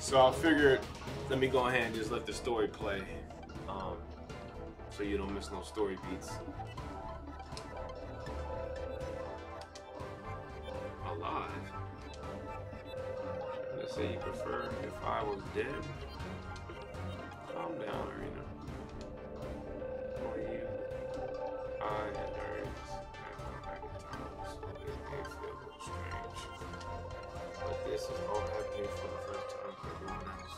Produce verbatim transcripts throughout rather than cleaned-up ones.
So I figured, let me go ahead and just let the story play, um, so you don't miss no story beats. Alive? Let's say you prefer if I was dead. Calm down, Arena. For you, I and Darius have come back in time, so it may feel a little strange. But this is all happening for the first time for everyone else.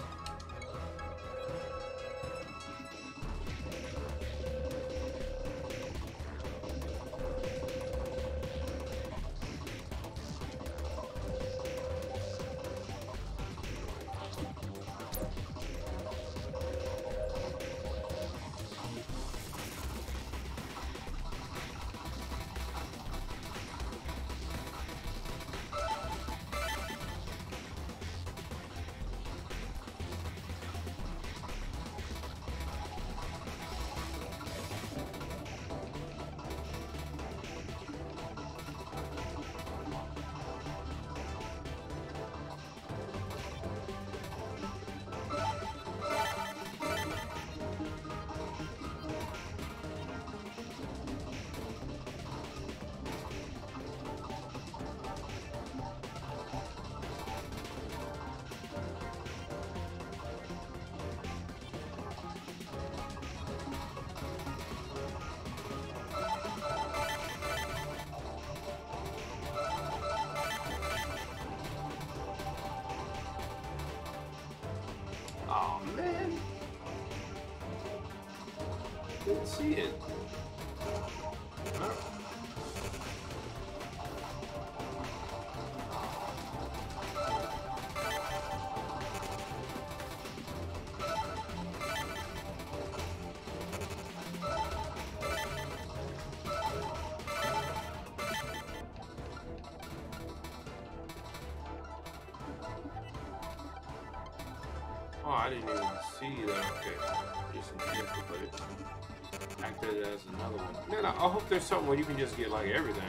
Oh man, didn't see it. Huh? Oh, I didn't even see that. Okay, just have to put it. Acted as another one. Man, I, I hope there's something where you can just get like everything.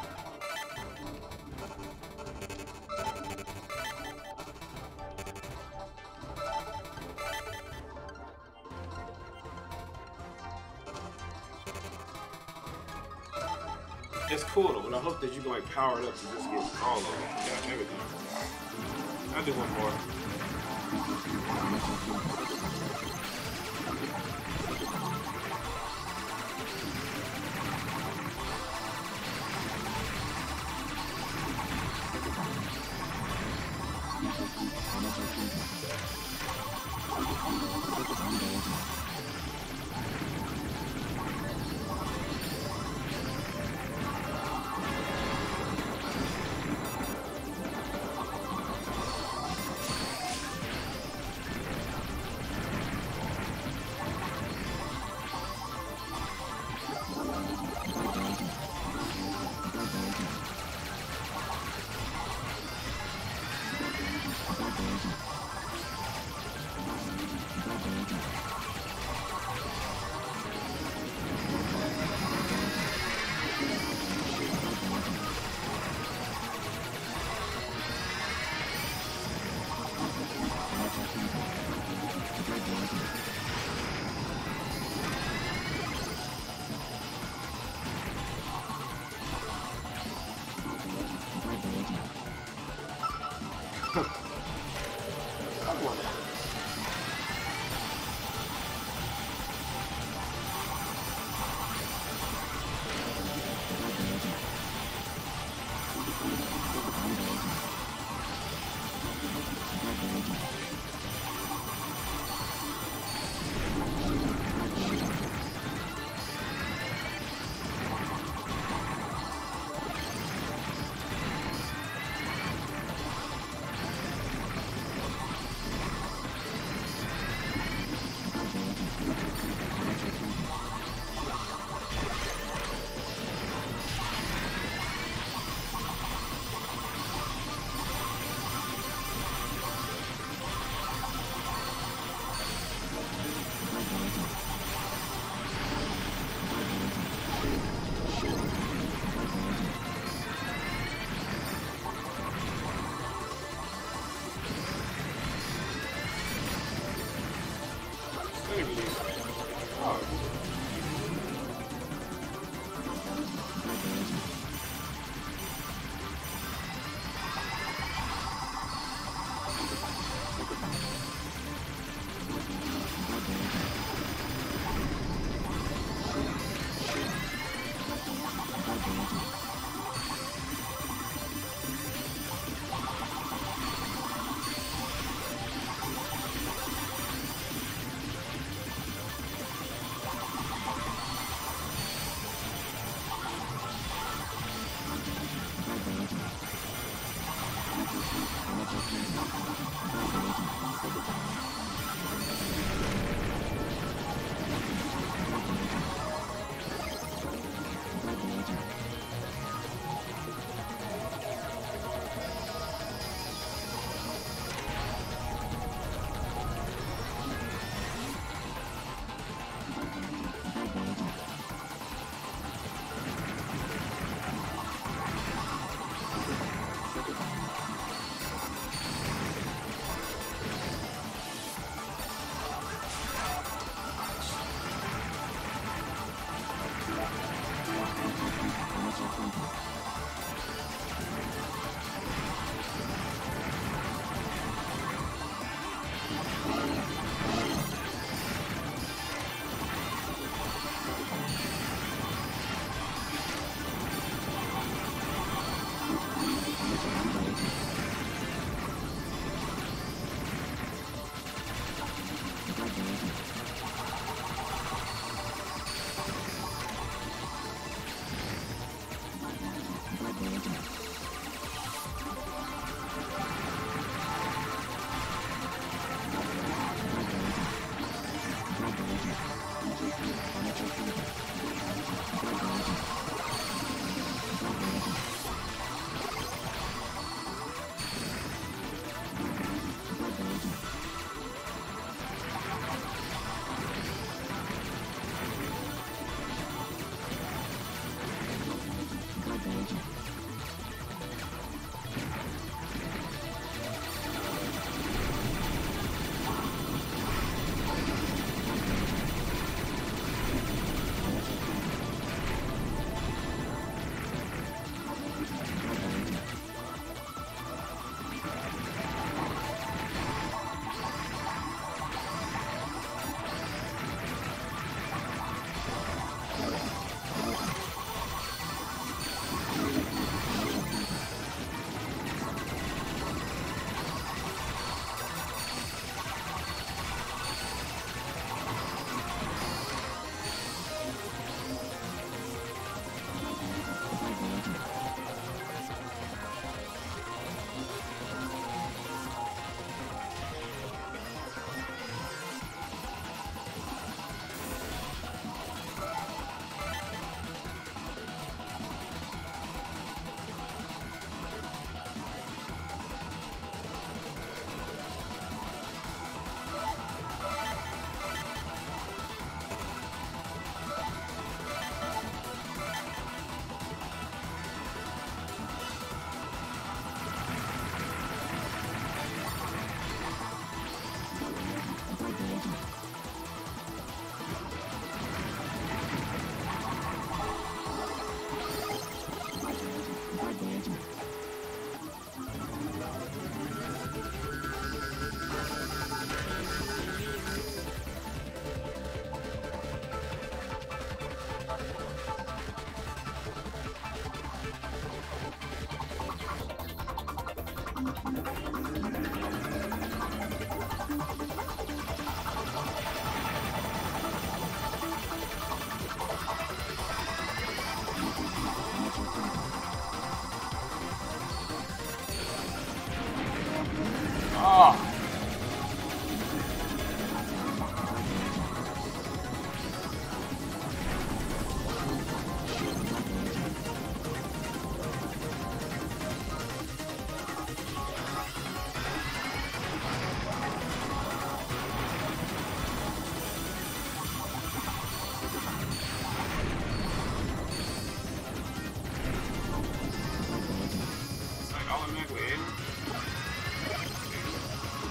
It's cool though, but I hope that you can like power it up to just get all of it. Yeah, everything. I'll do one more. It's like automatically in.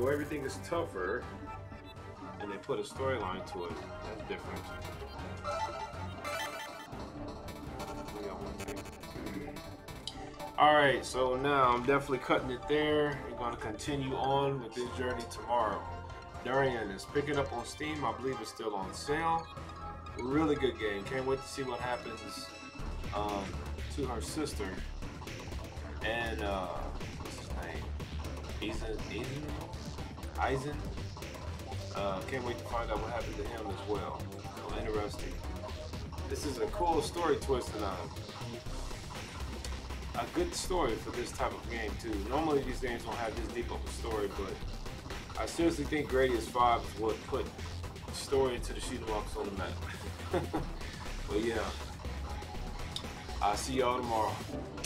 where everything is tougher and they put a storyline to it. That's different. Alright, so now I'm definitely cutting it there. We're going to continue on with this journey tomorrow. Durian is picking up on Steam. I believe it's still on sale. Really good game. Can't wait to see what happens um, to her sister. And, uh, what's his name? Eisen? Eisen? Eisen? Uh, can't wait to find out what happened to him as well. So interesting. This is a cool story twist and a, a good story for this type of game too. Normally these games don't have this deep of a story, but I seriously think Gradius five would put story into the shoot 'em ups on the map. But yeah, I'll see y'all tomorrow.